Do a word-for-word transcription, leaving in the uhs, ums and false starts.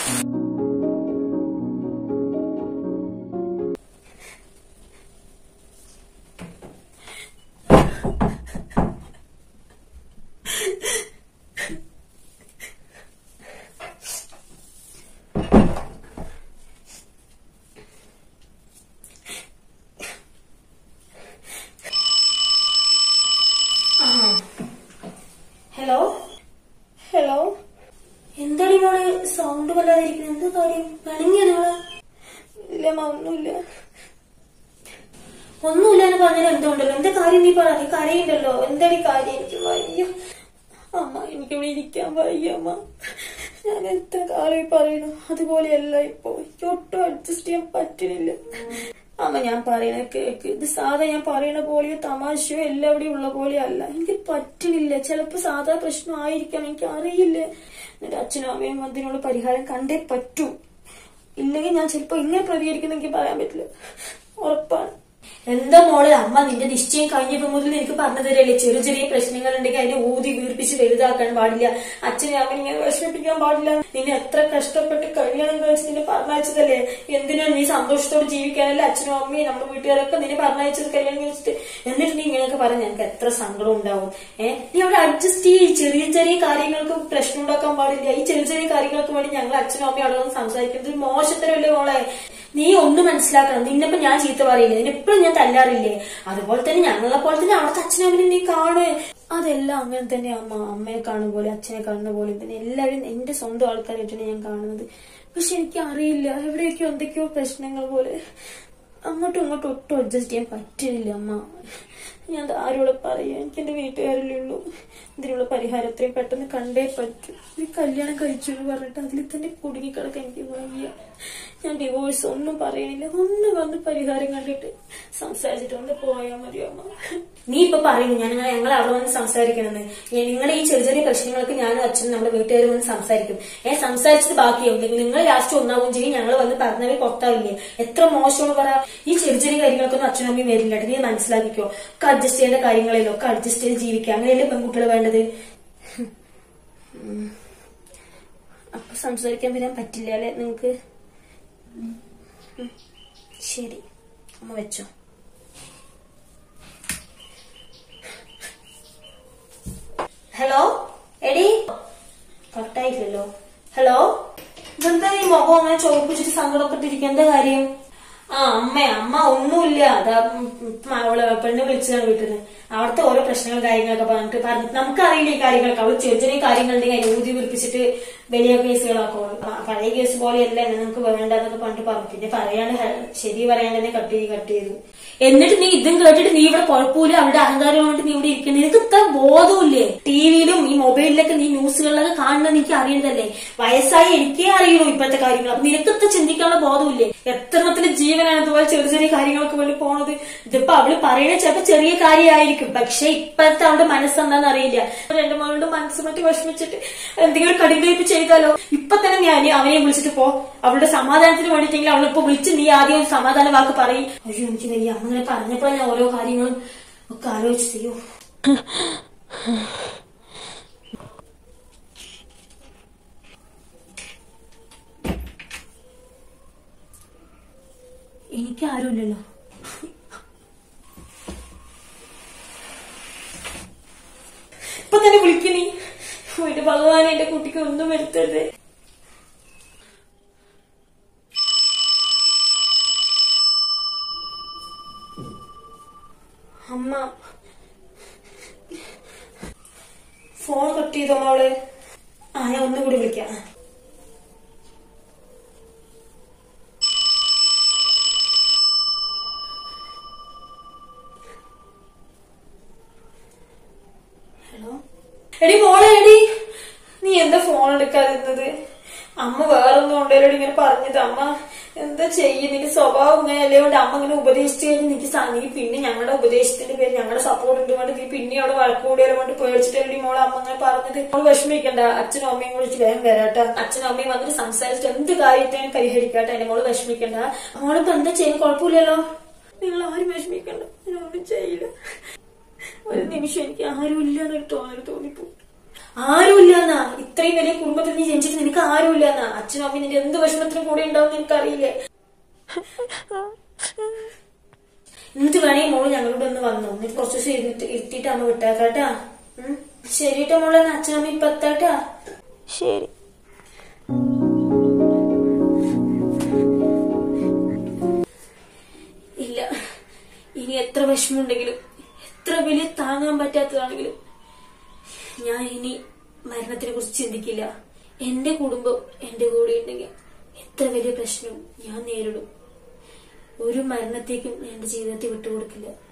Hello hello എന്താണ് മോള് sound വല്ലാതിരിക്കുന്നത്? എന്താ കാര്യം? പണിങ്ങിയ നിങ്ങള്? ഇല്ല ഒന്നുമില്ല. ഒന്നുമില്ല എന്ന് പറഞ്ഞാൽ എന്തുകൊണ്ടല്ലോ? എന്താ കാര്യം? നീ പറ. നീ കരയുണ്ടല്ലോ. എന്താണ് കാര്യം? എനിക്ക് വയ്യ അമ്മ, എനിക്കിവിടെ ഇരിക്കാൻ വയ്യ അമ്മ. ഞാൻ എത്ര കാലം പറയണു അതുപോലെയല്ല ഇപ്പൊ. എനിക്ക് ഒട്ടും അഡ്ജസ്റ്റ് ചെയ്യാൻ പറ്റുന്നില്ല അമ്മ. ഞാൻ പറയണ കേക്ക്. ഇത് സാധാ ഞാൻ പറയണ പോലെയോ തമാശയോ എല്ലാവിടെയും ഉള്ള പോലെയോ അല്ല. എനിക്ക് പറ്റുന്നില്ല. ചിലപ്പോ സാധാ പ്രശ്നം ആയിരിക്കാം, എനിക്ക് അറിയില്ല. എന്റെ അച്ഛനും അമ്മയും അതിനുള്ള പരിഹാരം കണ്ടേ പറ്റൂ. ഇല്ലെങ്കിൽ ഞാൻ ചിലപ്പോ ഇങ്ങനെ പ്രതികരിക്കുന്ന എനിക്ക് പറയാൻ പറ്റില്ല, ഉറപ്പാണ്. എന്താ മോള്, അമ്മ നിന്റെ നിശ്ചയം കഴിഞ്ഞപ്പോ മുതൽ എനിക്ക് പറഞ്ഞു തരല്ലേ, ചെറിയ ചെറിയ പ്രശ്നങ്ങൾ ഉണ്ടെങ്കിൽ അതിനെ ഊതി വീർപ്പിച്ച് വലുതാക്കാൻ പാടില്ല, അച്ഛനെ അമ്മ ഇങ്ങനെ വിഷമിപ്പിക്കാൻ പാടില്ല. നിന്നെ എത്ര കഷ്ടപ്പെട്ട് കല്യാണം കഴിച്ച് നിന്നെ പറഞ്ഞയച്ചതല്ലേ, എന്തിനാണ് നീ സന്തോഷത്തോടെ ജീവിക്കാനല്ലേ അച്ഛനും അമ്മയും നമ്മുടെ വീട്ടുകാരൊക്കെ നിന്നെ പറഞ്ഞയച്ചത് കല്യാണം കഴിച്ചിട്ട്. എന്നിട്ട് നീ ഇങ്ങനെയൊക്കെ പറഞ്ഞ ഞങ്ങൾക്ക് എത്ര സങ്കടം ഉണ്ടാവും. ഏഹ് നീ അവിടെ അഡ്ജസ്റ്റ് ചെയ്യ്. ചെറിയ ചെറിയ കാര്യങ്ങൾക്ക് പ്രശ്നം ഉണ്ടാക്കാൻ പാടില്ല. ഈ ചെറിയ ചെറിയ കാര്യങ്ങൾക്ക് വേണ്ടി ഞങ്ങൾ അച്ഛനും അമ്മയും അവിടെ വന്ന് സംസാരിക്കുന്നത് മോശത്തരമല്ലേ മോളെ? നീ ഒന്ന് മനസ്സിലാക്കണം. നിന്നിപ്പോ ഞാൻ ചീത്ത പറയില്ലേ, നിന്നെപ്പോഴും ഞാൻ തല്ലാറില്ലേ, അതുപോലെ തന്നെ ഞങ്ങളെ പോലെ തന്നെ അവിടുത്തെ അച്ഛനമ്മനെ നീ കാണ്. അതെല്ലാം അങ്ങനെ തന്നെ അമ്മ. അമ്മയെ കാണുന്ന പോലെ അച്ഛനെ കാണുന്ന പോലെ തന്നെ എല്ലാവരും എന്റെ സ്വന്തം ആൾക്കാരായിട്ടാണ് ഞാൻ കാണുന്നത്. പക്ഷെ എനിക്ക് അറിയില്ല, എവിടെയൊക്കെയോ എന്തൊക്കെയോ പ്രശ്നങ്ങൾ പോലെ അങ്ങോട്ടും ഇങ്ങോട്ടും ഒട്ടും അഡ്ജസ്റ്റ് ചെയ്യാൻ പറ്റുന്നില്ല അമ്മ. ഞാൻ ആരോടെ പറയാ? എനിക്ക് എന്റെ വീട്ടുകാരല്ലേ ഉള്ളൂ. ഇതിനുള്ള പരിഹാരം എത്രയും പെട്ടെന്ന് കണ്ടേ പറ്റൂ. ഈ കല്യാണം കഴിച്ചു എന്ന് പറഞ്ഞിട്ട് അതിൽ തന്നെ കുടുങ്ങിക്കിടക്കാൻ എനിക്ക് വയ്യ. ഞാൻ ഡിവോഴ്സ് ഒന്നും പറയണില്ല. ഒന്ന് വന്ന് പരിഹാരം കണ്ടിട്ട് സംസാരിച്ചിട്ട് കൊണ്ട് പോയാൽ മതി അമ്മ. നീ ഇപ്പൊ പറയുന്നു ഞാൻ ഞങ്ങൾ അവിടെ വന്ന് സംസാരിക്കണമെന്ന്. നിങ്ങളുടെ ഈ ചെറിയ ചെറിയ പ്രശ്നങ്ങൾക്ക് ഞാനും അച്ഛനും നമ്മുടെ വീട്ടുകാർ വന്ന് സംസാരിക്കും. ഏഹ് സംസാരിച്ചത് ബാക്കിയാവും. നിങ്ങൾ ലാസ്റ്റ് ഒന്നാവും ചെയ്യും, ഞങ്ങൾ വന്ന് പറഞ്ഞവർ പുറത്താവില്ലേ. എത്ര മോശമാണ് പറ. ഈ ചെറിയ ചെറിയ കാര്യങ്ങൾക്കൊന്നും അച്ഛനും അമ്മയും വരില്ല. നീ മനസ്സിലാക്കിക്കോ. ഒക്കെ അഡ്ജസ്റ്റ് ചെയ്യേണ്ട കാര്യങ്ങളിലോ ഒക്കെ അഡ്ജസ്റ്റ് ചെയ്ത് ജീവിക്കുക. അങ്ങനെയല്ലേ പെൺകുട്ടികൾ വേണ്ടത്. അപ്പൊ സംസാരിക്കാൻ വരാൻ പറ്റില്ല അല്ലെ നിങ്ങക്ക്? ശരി അമ്മ വെച്ചോ. ഹലോ എടി, കട്ടായില്ലല്ലോ. ഹലോ, ഇതെന്താ ഈ മുഖം അങ്ങനെ ചോദിപ്പിച്ചിട്ട് സങ്കടപ്പെട്ടിരിക്കുക? എന്താ കാര്യം? ആ അമ്മ അമ്മ ഒന്നുമില്ല. അതാ അവള് പെണ്ണ് വിളിച്ചതാണ് വീട്ടിൽ നിന്ന്. അവിടുത്തെ ഓരോ പ്രശ്നങ്ങൾ കാര്യങ്ങളൊക്കെ പറഞ്ഞിട്ട് പറഞ്ഞിട്ട് നമുക്കറിയില്ല ഈ കാര്യങ്ങളൊക്കെ. അവള് ചെറിയ ചെറിയ കാര്യങ്ങളുണ്ടെങ്കിൽ അതിന് ഊതി വിളിപ്പിച്ചിട്ട് വലിയ കേസുകളാക്കോ. പഴയ കേസ് പോലെയല്ല നമുക്ക് വേണ്ടെന്നൊക്കെ പറഞ്ഞിട്ട് പറഞ്ഞു. പിന്നെ പറയാണ്ട് ശരി പറയാണ്ട് തന്നെ കട്ട് ചെയ്ത് കട്ട് ചെയ്തു. എന്നിട്ട് നീ ഇതും കേട്ടിട്ട് നീ ഇവിടെ കുഴപ്പമില്ല, അവിടെ അഹങ്കാരം കൊണ്ട് നീ ഇവിടെ ഇരിക്കുന്നത്. നിനക്ക് ഇത്ര ബോധമില്ലേ? ടിവിയിലും ഈ മൊബൈലിലൊക്കെ നീ ന്യൂസുകളിലൊക്കെ കാണുന്നത് എനിക്ക് അറിയുന്നതല്ലേ. വയസ്സായി എനിക്കേ അറിയുള്ളൂ ഇപ്പോഴത്തെ കാര്യങ്ങൾ. അപ്പൊ നിനക്ക് ഇത്ര ചിന്തിക്കാനുള്ള ബോധമില്ലേ? എത്രത്തിന് ജീവനാണ് ഇതുപോലെ ചെറിയ ചെറിയ കാര്യങ്ങൾക്ക് വേണ്ടി പോണത്. ഇതിപ്പോ അവള് പറയുന്നത് ചിലപ്പോ ചെറിയ കാര്യമായിരിക്കും, പക്ഷെ ഇപ്പോഴത്തെ അവളുടെ മനസ്സെന്താന്ന് അറിയില്ല. രണ്ടു മകളുടെ മനസ്സ് മറ്റു വിഷമിച്ചിട്ട് എന്തെങ്കിലും കടുങ്കയിപ്പ് ചെയ്താലോ? ഇപ്പൊ തന്നെ നീ അവനെ വിളിച്ചിട്ട് പോ. അവളുടെ സമാധാനത്തിന് വേണ്ടിയിട്ടെങ്കിൽ അവളിപ്പോ വിളിച്ച് നീ ആദ്യം ഒരു സമാധാന വാക്ക് പറയും. അയ്യോ എനിക്ക് വയ്യ. അങ്ങനെ പറഞ്ഞപ്പോ ഞാൻ ഓരോ കാര്യങ്ങളും ഒക്കെ ആലോചിച്ച് ചെയ്യൂ. എനിക്കാരുമില്ലല്ലോ. ഇപ്പൊ തന്നെ വിളിക്കുന്നീ. എന്റെ ഭഗവാനെ, എന്റെ കുട്ടിക്ക് ഒന്നും വരുത്തരുത്. അമ്മ ഫോൺ കട്ട് ചെയ്തോ മോള്? ആ ഞാൻ ഒന്നും കൂടി വിളിക്കാം. ഹലോ എടി മോളെ, എടി നീ എന്താ ഫോൺ എടുക്കാതിരുന്നത്? അമ്മ വേറൊന്നും ഉണ്ടല്ലോ ഇങ്ങനെ പറഞ്ഞത്. അമ്മ എന്താ ചെയ്യ, നിന്റെ സ്വഭാവം ഇങ്ങനെ അല്ലേകൊണ്ട് അമ്മ ഇങ്ങനെ ഉപദേശിച്ചു കഴിഞ്ഞ് നിനക്ക് നീ പിന്നെ ഞങ്ങളുടെ ഉപദേശത്തിന്റെ പേര് ഞങ്ങളുടെ സപ്പോർട്ടിന്റെ കൊണ്ട് നീ പിന്നെ അവിടെ വഴക്കൂടിയാലും കൊണ്ട് പേടിച്ചിട്ടല്ലേ മോളെ അമ്മ അങ്ങനെ പറഞ്ഞത്. മോള് വിഷമിക്കണ്ട. അച്ഛനും അമ്മയും വിളിച്ച് വേഗം വരാട്ടെ. അച്ഛനും അമ്മയും വന്നിട്ട് സംസാരിച്ചിട്ട് എന്ത് കാര്യത്തെയും പരിഹരിക്കാട്ടെ. എന്റെ മോള് വിഷമിക്കണ്ട. മോളിപ്പോ എന്താ ചെയ്യുന്ന? കുഴപ്പമില്ലല്ലോ. നിങ്ങൾ ആരും വിഷമിക്കണ്ട. ഞാനൊന്നും ചെയ്യില്ല. ഒരു നിമിഷം എനിക്ക് ആരും ഇല്ലാന്നൊരു തോന്നൽ തോന്നിപ്പോ. ആരുമില്ലാന്നാ, ഇത്രയും വലിയ കുടുംബത്തിൽ നീ ജനിച്ചിട്ട് നിനക്ക് ആരുമില്ലാന്നാ. അച്ഛനും അമ്മയും നിന്റെ എന്ത് വിഷമത്തിനും കൂടെ ഉണ്ടാവും നിനക്കറിയില്ലേ. എന്നിട്ട് വേണേ മോള് ഞങ്ങളോട് ഒന്ന് വന്നു, എന്നിട്ട് കുറച്ചു ദിവസം ഇരുന്നിട്ട് ഇരുത്തിയിട്ട് അമ്മ വിട്ടാക്കാട്ടാ. ശരിട്ടാ മോളെ, അച്ഛനമ്മ ഇപ്പൊ എത്താട്ടാ. ശരി. ഇല്ല, ഇനി എത്ര വിഷമമുണ്ടെങ്കിലും എത്ര വലിയ താങ്ങാൻ പറ്റാത്തതാണെങ്കിലും ഞാൻ ഇനി മരണത്തിനെ കുറിച്ച് ചിന്തിക്കില്ല. എന്റെ കുടുംബം എന്റെ കൂടെ ഉണ്ടെങ്കിൽ എത്ര വലിയ പ്രശ്നവും ഞാൻ നേരിടും. ഒരു മരണത്തേക്കും എന്റെ ജീവിതത്തെ വിട്ടുകൊടുക്കില്ല.